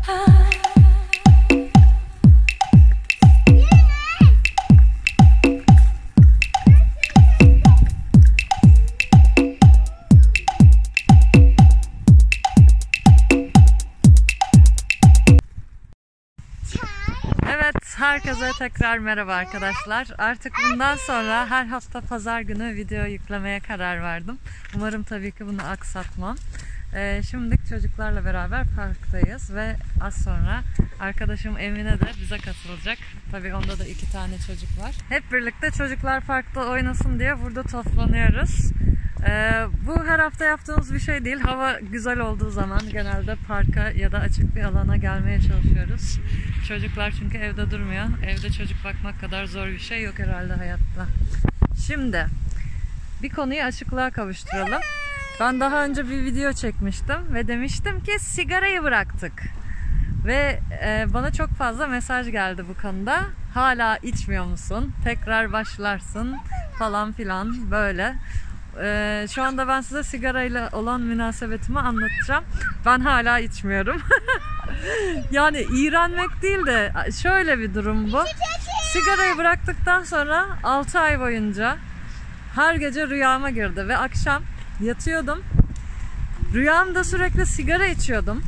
Herkese tekrar merhaba arkadaşlar. Artık bundan sonra her hafta pazar günü video yüklemeye karar verdim. Umarım tabii ki bunu aksatmam. Şimdilik çocuklarla beraber parktayız ve az sonra arkadaşım Emine de bize katılacak. Tabii onda da 2 tane çocuk var. Hep birlikte çocuklar parkta oynasın diye burada toplanıyoruz. Bu her hafta yaptığımız bir şey değil. Hava güzel olduğu zaman genelde parka ya da açık bir alana gelmeye çalışıyoruz. Çocuklar çünkü evde durmuyor. Evde çocuk bakmak kadar zor bir şey yok herhalde hayatta. Şimdi bir konuyu açıklığa kavuşturalım. Ben daha önce bir video çekmiştim ve demiştim ki sigarayı bıraktık. Ve bana çok fazla mesaj geldi bu konuda. Hala içmiyor musun? Tekrar başlarsın falan filan böyle. Şu anda ben size sigarayla olan münasebetimi anlatacağım. Ben hala içmiyorum. Yani iğrenmek değil de şöyle bir durum bu. Sigarayı bıraktıktan sonra 6 ay boyunca her gece rüyama girdi ve akşam yatıyordum. Rüyamda sürekli sigara içiyordum.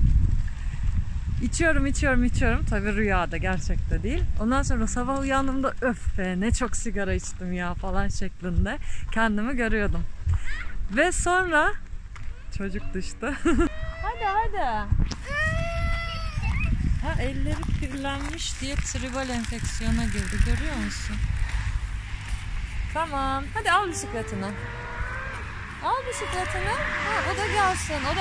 İçiyorum. Tabii rüyada, gerçekte değil. Ondan sonra sabah uyandığımda öf be ne çok sigara içtim ya falan şeklinde kendimi görüyordum. Ve sonra çocuk düştü. hadi. Ha, elleri kirlenmiş diye tribal enfeksiyona girdi, görüyor musun? Tamam. Hadi al bisikletini. Ha, o da gelsin. O da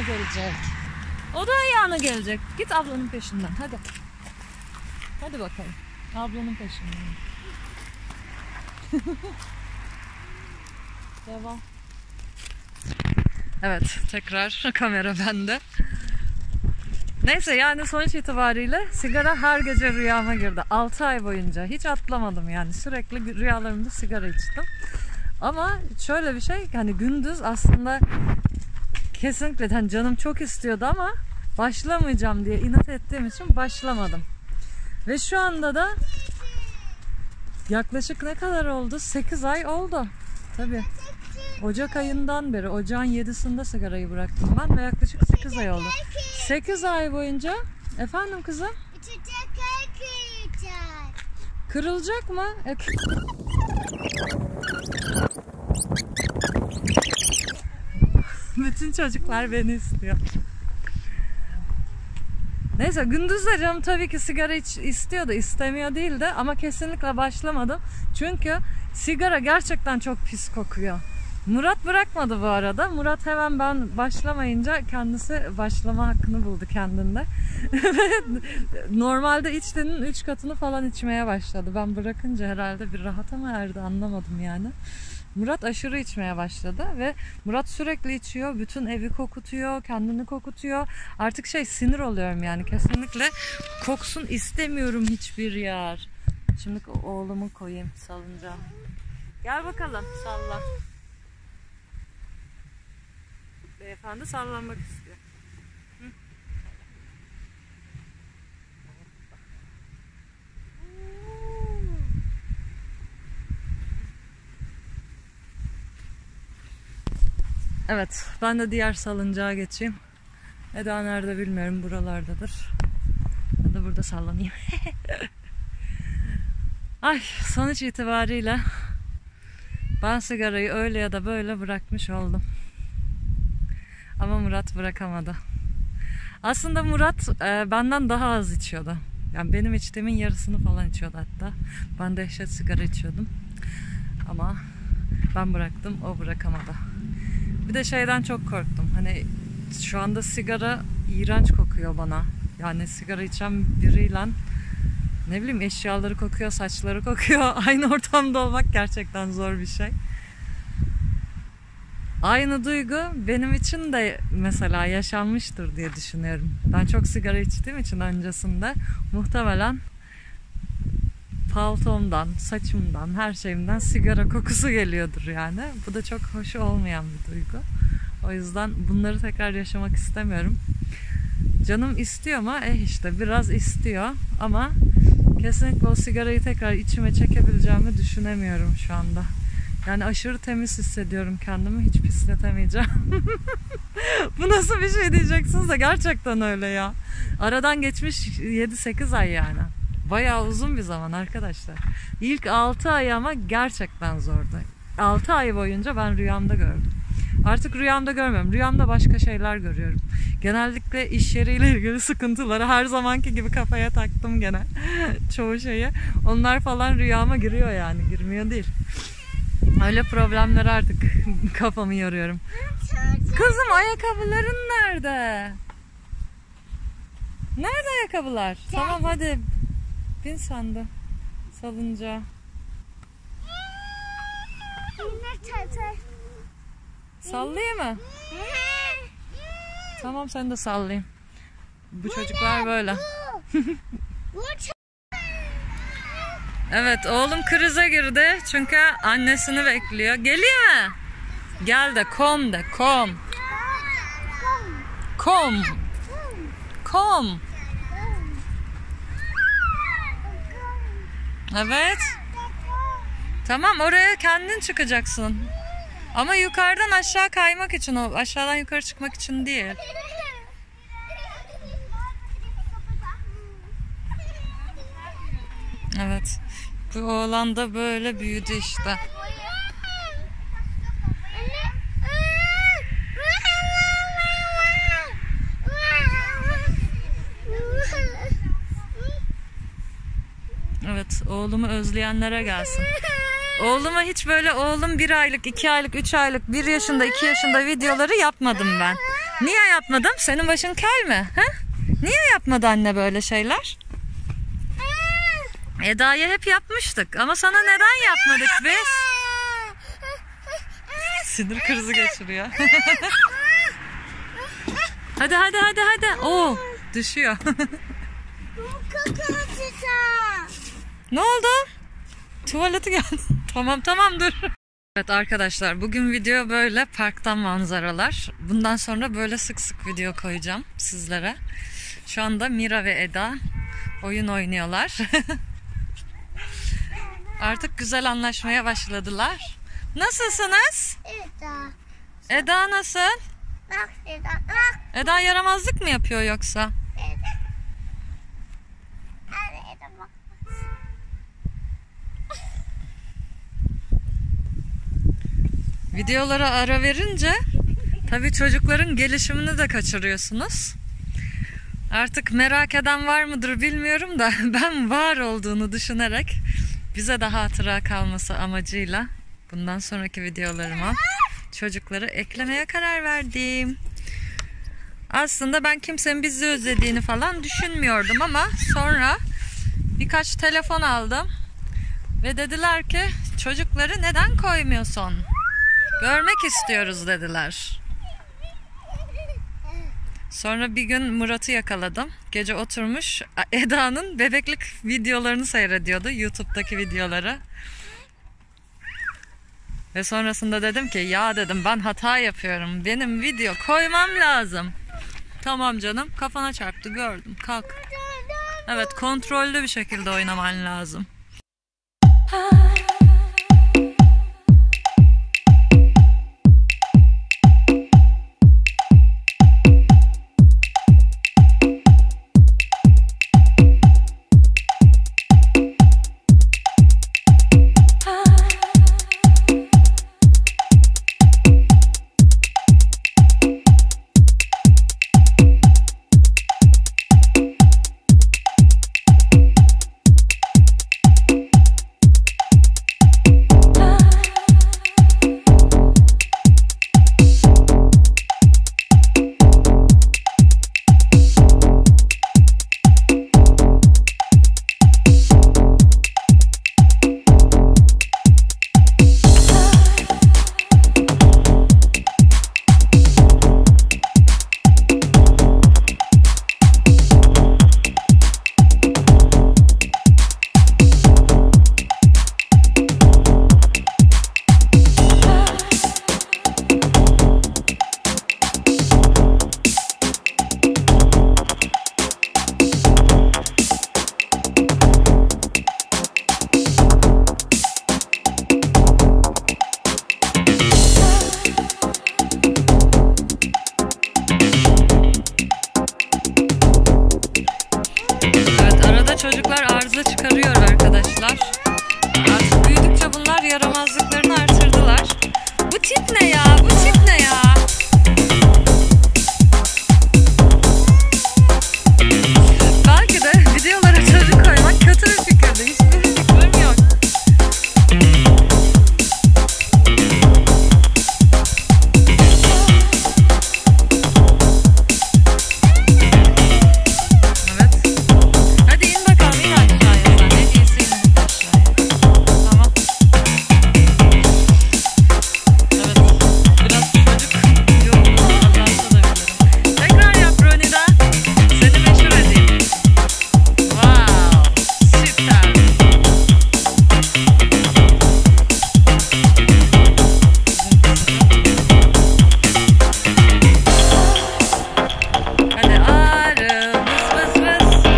ayağına gelecek. Git ablanın peşinden. Hadi bakalım. Ablanın peşinden. Devam. Evet, tekrar kamera bende. Neyse, yani sonuç itibariyle sigara her gece rüyama girdi. 6 ay boyunca hiç atlamadım yani. Sürekli rüyalarımda sigara içtim. Ama şöyle bir şey, hani gündüz aslında kesinlikle hani canım çok istiyordu ama başlamayacağım diye inat ettiğim için başlamadım. Ve şu anda da yaklaşık ne kadar oldu? 8 ay oldu. Tabii. Ocak ayından beri, ocağın 7'sinde sigarayı bıraktım ben ve yaklaşık 8 ay oldu. 8 ay boyunca, efendim kızım? Kırılacak mı? Bütün çocuklar beni istiyor. Neyse, gündüzleri canım tabii ki sigara istiyordu, istemiyor değildi ama kesinlikle başlamadım. Çünkü sigara gerçekten çok pis kokuyor. Murat bırakmadı bu arada. Murat hemen ben başlamayınca kendisi başlama hakkını buldu kendinde. Normalde içtiğinin 3 katını falan içmeye başladı. Ben bırakınca herhalde bir rahata mı erdi, anlamadım yani. Murat aşırı içmeye başladı ve Murat sürekli içiyor. Bütün evi kokutuyor, kendini kokutuyor. Artık sinir oluyorum yani, kesinlikle koksun istemiyorum hiçbir yer. Şimdi oğlumu koyayım salıncağa. Gel bakalım, salla. Beyefendi sallanmak istiyor. Hı. Evet, ben de diğer salıncağa geçeyim. Eda nerede bilmiyorum, buralardadır. Ben de burada sallanayım. Ay, sonuç itibariyle ben sigarayı öyle ya da böyle bırakmış oldum. Ama Murat bırakamadı. Aslında Murat benden daha az içiyordu. Yani benim içtiğimin yarısını falan içiyordu hatta. Ben dehşet sigara içiyordum. Ama ben bıraktım, o bırakamadı. Bir de şeyden çok korktum. Hani şu anda sigara iğrenç kokuyor bana. Yani sigara içen biriyle ne bileyim eşyaları kokuyor, saçları kokuyor. Aynı ortamda olmak gerçekten zor bir şey. Aynı duygu benim için de mesela yaşanmıştır diye düşünüyorum. Ben çok sigara içtiğim için öncesinde muhtemelen paltomdan, saçımdan, her şeyimden sigara kokusu geliyordur yani. Bu da çok hoş olmayan bir duygu. O yüzden bunları tekrar yaşamak istemiyorum. Canım istiyor ama işte biraz istiyor ama kesinlikle o sigarayı tekrar içime çekebileceğimi düşünemiyorum şu anda. Yani aşırı temiz hissediyorum kendimi, hiç pisletemeyeceğim. Bu nasıl bir şey diyeceksiniz de gerçekten öyle ya. Aradan geçmiş 7-8 ay yani. Bayağı uzun bir zaman arkadaşlar. İlk 6 ay ama gerçekten zordu. 6 ay boyunca ben rüyamda gördüm. Artık rüyamda görmüyorum. Rüyamda başka şeyler görüyorum. Genellikle iş yeriyle ilgili sıkıntıları her zamanki gibi kafaya taktım gene. Çoğu şeyi. Onlar falan rüyama giriyor yani. Girmiyor değil. Öyle problemler artık kafamı yoruyorum. Kızım ayakkabıların nerede? Nerede ayakkabılar? Tamam hadi. Bin sen de. Salıncağa. Sallayayım mı? Tamam sen de sallayayım. Bu çocuklar böyle. Evet oğlum krize girdi çünkü annesini bekliyor. Geliyor mu? Gel de kom de kom. Kom. Kom. Evet. Tamam oraya kendin çıkacaksın. Ama yukarıdan aşağı kaymak için o. Aşağıdan yukarı çıkmak için değil. Evet. Bu oğlan da böyle büyüdü işte. Evet, oğlumu özleyenlere gelsin. Oğluma hiç böyle oğlum 1 aylık, 2 aylık, 3 aylık, 1 yaşında, 2 yaşında videoları yapmadım ben. Niye yapmadım? Senin başın kel mi? Ha? Niye yapmadı anne böyle şeyler? Eda'ya hep yapmıştık ama sana neden yapmadık biz? Sinir krizi geçiriyor. Hadi hadi hadi hadi. Oo, düşüyor. Ne oldu? Tuvaleti geldi. Tamam tamam dur. Evet arkadaşlar bugün video böyle parktan manzaralar. Bundan sonra böyle sık sık video koyacağım sizlere. Şu anda Mira ve Eda oyun oynuyorlar. Artık güzel anlaşmaya başladılar. Nasılsınız? Eda nasıl? Bak Eda, bak. Eda yaramazlık mı yapıyor yoksa? Eda bak. Videolara ara verince tabii çocukların gelişimini de kaçırıyorsunuz. Artık merak eden var mıdır bilmiyorum da ben var olduğunu düşünerek bize de hatıra kalması amacıyla bundan sonraki videolarıma çocukları eklemeye karar verdim. Aslında ben kimsenin bizi özlediğini falan düşünmüyordum ama sonra birkaç telefon aldım ve dediler ki çocukları neden koymuyorsun? Görmek istiyoruz dediler. Sonra bir gün Murat'ı yakaladım. Gece oturmuş Eda'nın bebeklik videolarını seyrediyordu. YouTube'daki videoları. Ve sonrasında dedim ki ya dedim ben hata yapıyorum. Benim video koymam lazım. Tamam canım kafana çarptı gördüm kalk. Evet kontrollü bir şekilde oynaman lazım. çocuklar. Artık büyüdükçe bunlar yaramazlıklarını artırdılar. Bu tip ne ya? Bu tip ne ya? Belki de videolara çocuk koymak kötü bir fikirdi. Hiçbir fikrim yok. Evet. Hadi in bakalım, in aşağıya sen. En iyisi in aşağıya. Tamam. Evet. Biraz çocuk yorgunluğu azaltabilirim. Tekrar yap Ronida. Seni meşhur edeyim. Wow. Süper. Hadi arı vız vız vız.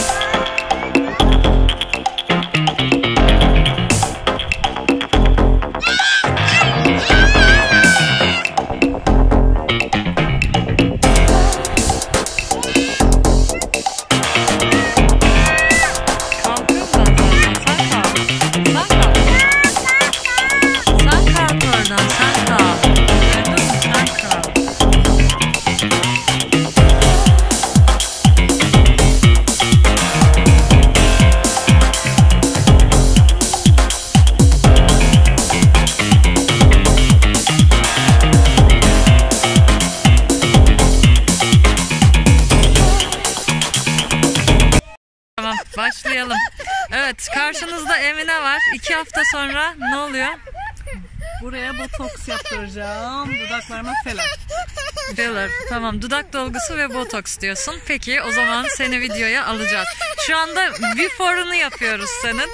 Kalkıyorum ben zaten. Sen kalk. Sen kalk. Sen kalk oradan. Sen kalk. Duydun mu? Sen kalk. Tamam, başlayalım. Evet, karşınızda Emine var. 2 hafta sonra ne oluyor? Buraya botoks yaptıracağım. Dudaklarıma filler. Filler. Tamam, dudak dolgusu ve botoks diyorsun. Peki, o zaman seni videoya alacağız. Şu anda before'unu yapıyoruz senin.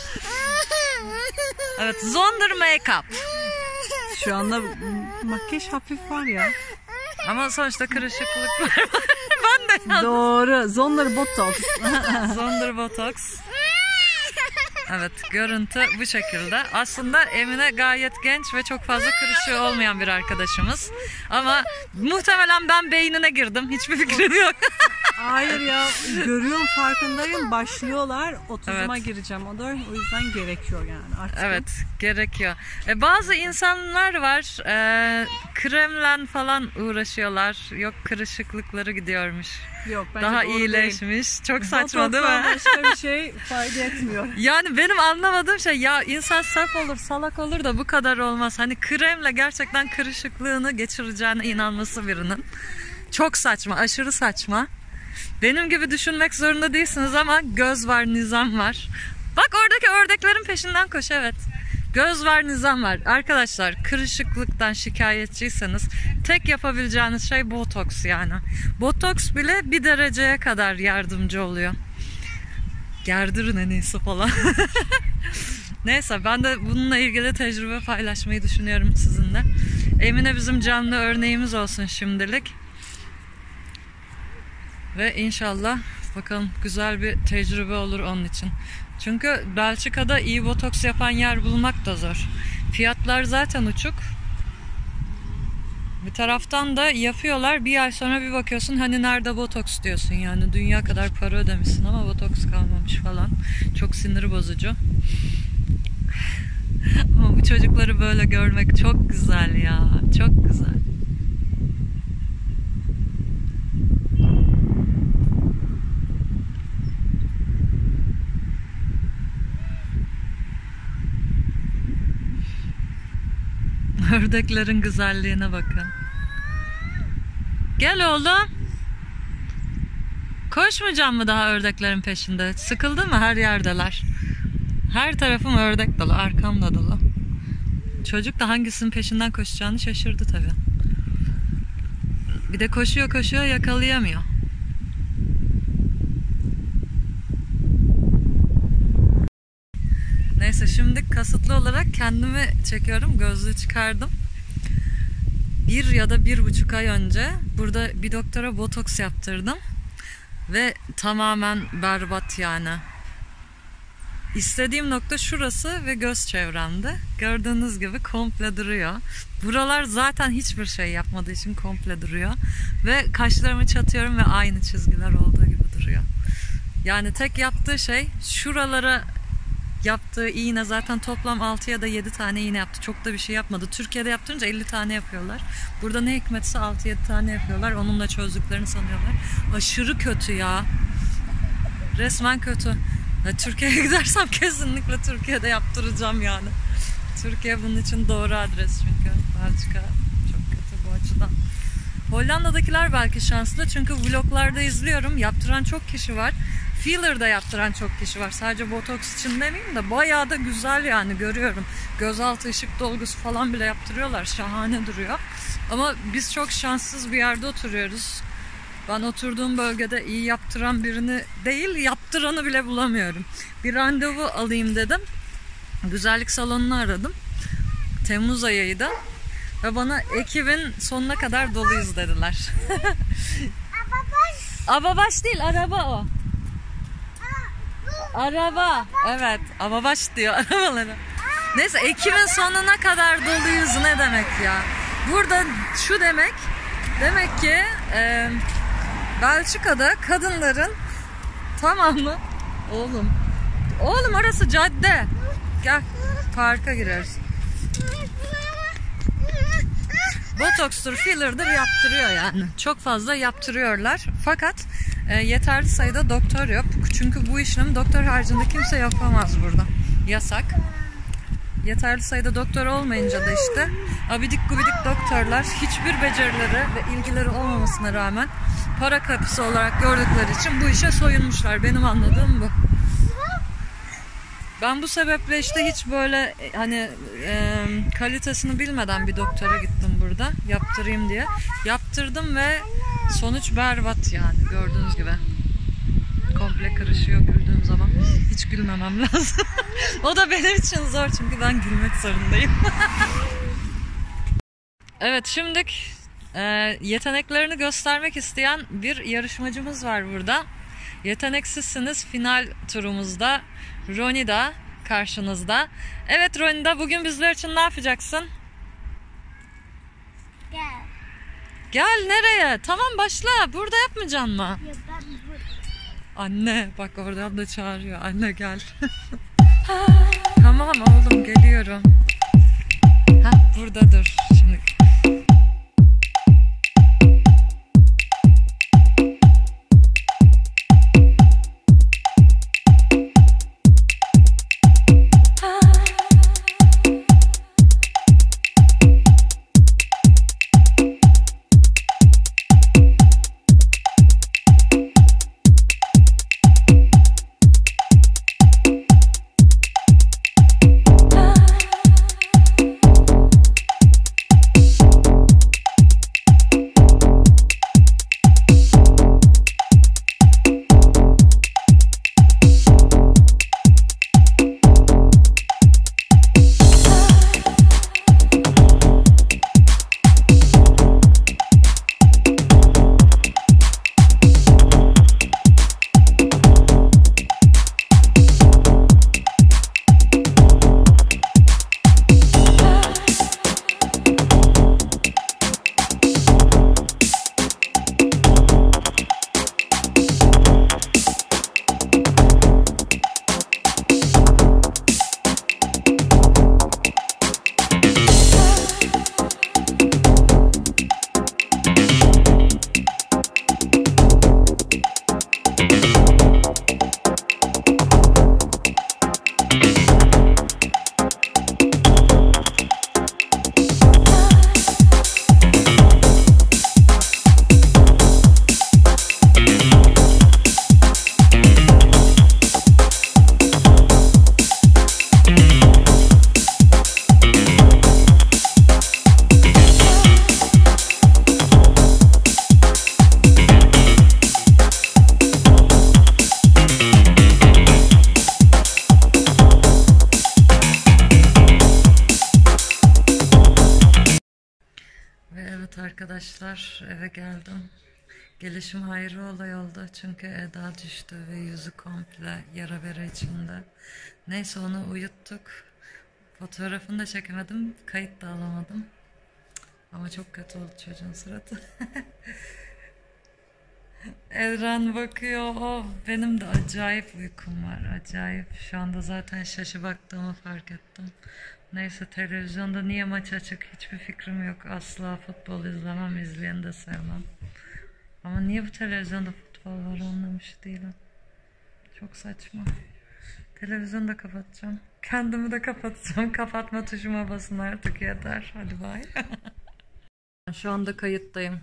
Evet, Zonder make-up. Şu anda makyaj hafif var ya. Ama sonuçta kırışıklık var. Ben de yazdım. Doğru. Zonları botoks. Zonder botoks. Evet, görüntü bu şekilde. Aslında Emine gayet genç ve çok fazla kırışığı olmayan bir arkadaşımız. Ama muhtemelen ben beynine girdim. Hiçbir fikrim yok. Hayır ya. Görüyorum, farkındayım. Başlıyorlar. 30'uma Evet. gireceğim. O yüzden gerekiyor yani artık. Evet, gerekiyor. Bazı insanlar var, kremle falan uğraşıyorlar. Yok, kırışıklıkları gidiyormuş. Yok, bence Daha doğru değil. iyileşmiş. Çok saçma değil Botokstan mi? başka bir şey fayda etmiyor. Yani benim anlamadığım şey, ya insan saf olur, salak olur da bu kadar olmaz. Hani kremle gerçekten kırışıklığını geçireceğine inanması birinin. Çok saçma, aşırı saçma. Benim gibi düşünmek zorunda değilsiniz ama göz var, nizam var. Bak, oradaki ördeklerin peşinden koş, evet. Göz var, nizam var. Arkadaşlar, kırışıklıktan şikayetçiyseniz tek yapabileceğiniz şey botoks yani. Botoks bile bir dereceye kadar yardımcı oluyor. Gerdirin en iyisi falan. Neyse, ben de bununla ilgili tecrübe paylaşmayı düşünüyorum sizinle. Emine bizim canlı örneğimiz olsun şimdilik. Ve inşallah bakalım güzel bir tecrübe olur onun için. Çünkü Belçika'da iyi botoks yapan yer bulmak da zor. Fiyatlar zaten uçuk. Bir taraftan da yapıyorlar. Bir ay sonra bir bakıyorsun, hani nerede botoks diyorsun yani. Dünya kadar para ödemişsin ama botoks kalmamış falan. Çok sinir bozucu. Ama bu çocukları böyle görmek çok güzel ya. Çok güzel. Ördeklerin güzelliğine bakın. Gel oğlum. Koşmayacağım mı daha ördeklerin peşinde? Sıkıldın mı? Her yerdeler. Her tarafım ördek dolu. Arkam da dolu. Çocuk da hangisinin peşinden koşacağını şaşırdı tabii. Bir de koşuyor koşuyor, yakalayamıyor. Neyse, şimdi kasıtlı olarak kendimi çekiyorum. Gözlüğü çıkardım. 1 ya da 1,5 ay önce burada bir doktora botoks yaptırdım. Ve tamamen berbat yani. İstediğim nokta şurası ve göz çevremde. Gördüğünüz gibi komple duruyor. Buralar zaten hiçbir şey yapmadığı için komple duruyor. Ve kaşlarımı çatıyorum ve aynı çizgiler olduğu gibi duruyor. Yani tek yaptığı şey şuralara yaptığı iğne zaten toplam 6 ya da 7 tane iğne yaptı. Çok da bir şey yapmadı. Türkiye'de yaptırınca 50 tane yapıyorlar. Burada ne hikmetse 6-7 tane yapıyorlar. Onunla çözdüklerini sanıyorlar. Aşırı kötü ya. Resmen kötü. Ya, Türkiye'ye gidersem kesinlikle Türkiye'de yaptıracağım yani. Türkiye bunun için doğru adres çünkü. Belçika çok kötü bu açıdan. Hollanda'dakiler belki şanslı çünkü vloglarda izliyorum. Yaptıran çok kişi var. Filler'da yaptıran çok kişi var. Sadece botoks için demeyeyim de bayağı da güzel yani görüyorum. Gözaltı ışık dolgusu falan bile yaptırıyorlar. Şahane duruyor. Ama biz çok şanssız bir yerde oturuyoruz. Ben oturduğum bölgede iyi yaptıran birini değil, yaptıranı bile bulamıyorum. Bir randevu alayım dedim. Güzellik salonunu aradım. Temmuz ayıydı. Ve bana Ekim'in sonuna kadar doluyuz dediler. Ababaş değil, araba o. Araba. Evet, ababaş diyor arabaları. Neyse, Ekim'in sonuna kadar doluyuz ne demek ya? Burada şu demek, demek ki Belçika'da kadınların tamamı, oğlum orası cadde. Gel, parka gireriz. Botokstur, filler'dır yaptırıyor yani. Çok fazla yaptırıyorlar. Fakat yeterli sayıda doktor yok. Çünkü bu işlemi doktor haricinde kimse yapamaz burada. Yasak. Yeterli sayıda doktor olmayınca da işte abidik gubidik doktorlar hiçbir becerileri ve ilgileri olmamasına rağmen para kapısı olarak gördükleri için bu işe soyunmuşlar. Benim anladığım bu. Ben bu sebeple işte hiç böyle hani kalitesini bilmeden bir doktora gittim burada yaptırayım diye. Yaptırdım ve sonuç berbat yani gördüğünüz gibi. Komple kırışıyor güldüğüm zaman. Hiç gülmemem lazım. O da benim için zor çünkü ben gülmek zorundayım. Evet, şimdi yeteneklerini göstermek isteyen bir yarışmacımız var burada. Yeteneksizsiniz final turumuzda. Ronida karşınızda. Evet Ronida, bugün bizler için ne yapacaksın? Gel. Gel nereye? Tamam başla. Burada yapmayacaksın mı? Ya ben burada. Anne bak oradan da çağırıyor. Anne gel. Tamam oğlum geliyorum. Hah, burada dur şimdi. Evet arkadaşlar, eve geldim. Gelişim ayrı olay oldu çünkü Eda düştü ve yüzü komple yara bere içinde. Neyse onu uyuttuk. Fotoğrafını da çekemedim, kayıt da alamadım. Ama çok kötü oldu çocuğun suratı. Evren bakıyor. Of, benim de acayip uykum var. Acayip. Şu anda zaten şaşı baktığımı fark ettim. Neyse, televizyonda niye maç açık hiçbir fikrim yok. Asla futbol izlemem, izleyeni de sevmem. Ama niye bu televizyonda futbol var anlamış değilim. Çok saçma. Televizyonu da kapatacağım. Kendimi de kapatacağım. Kapatma tuşuma basın artık, yeter. Hadi bay. Şu anda kayıttayım.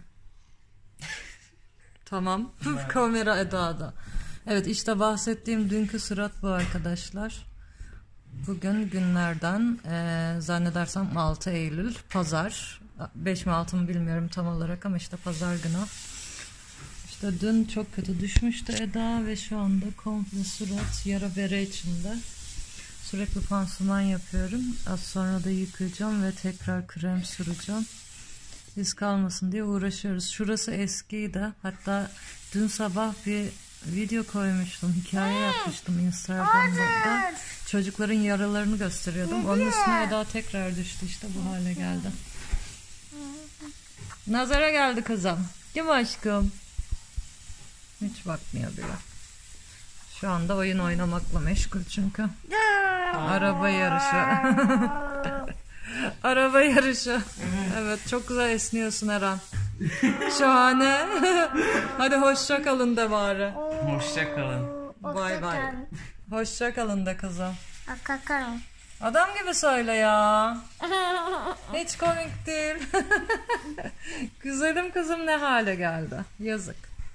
Tamam. Kamera Eda'da. Evet, işte bahsettiğim dünkü surat bu arkadaşlar. Bugün günlerden zannedersem 6 Eylül Pazar. 5 mi 6 mı bilmiyorum tam olarak ama işte pazar günü. İşte dün çok kötü düşmüştü Eda ve şu anda komple surat yara bere içinde. Sürekli pansuman yapıyorum. Az sonra da yıkayacağım ve tekrar krem süreceğim. İz kalmasın diye uğraşıyoruz. Şurası eskiydi. Hatta dün sabah bir video koymuştum. Hikaye yapmıştım Instagram'da. Çocukların yaralarını gösteriyordum. Onun üstüne Eda tekrar düştü. İşte bu hale geldi. Nazara geldi kızım. Değil mi aşkım? Hiç bakmıyor bile. Şu anda oyun oynamakla meşgul çünkü. Araba yarışı. Araba yarışı. Evet, çok güzel esniyorsun Eren. Şahane. Hadi hoşça kalın de bari. Hoşça kalın. Bay bay. Hoşça kalın de kızım. Kakarım. Adam gibi söyle ya. Hiç komik değil. Güzelim kızım ne hale geldi. Yazık.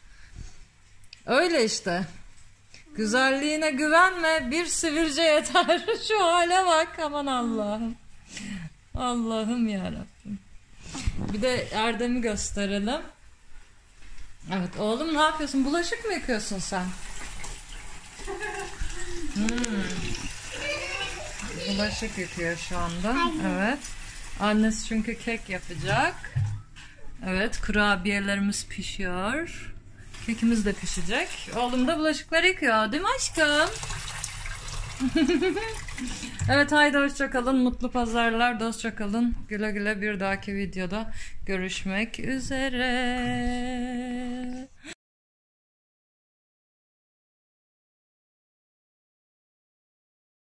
Öyle işte. Güzelliğine güvenme, bir sivilce yeter. Şu hale bak, aman Allah'ım. Allah'ım yarabbim. Bir de Erdem'i gösterelim. Evet oğlum, ne yapıyorsun? Bulaşık mı yıkıyorsun sen? Bulaşık yıkıyor şu anda. Evet. Annesi çünkü kek yapacak. Evet, kurabiyelerimiz pişiyor. Kekimiz de pişecek. Oğlum da bulaşıkları yıkıyor. Değil mi aşkım? Evet, haydi hoşça kalın. Mutlu pazarlar. Dostça kalın. Güle güle, bir dahaki videoda görüşmek üzere.